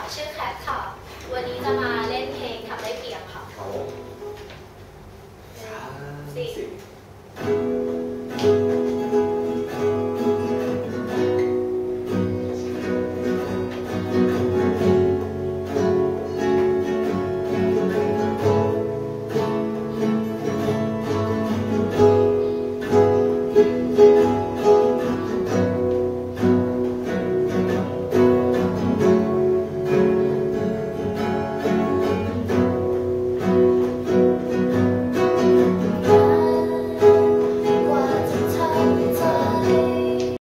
ชื่อแคทค่ะวันนี้จะมาเล่นเพลงทำได้เพียงค่ะครับ 4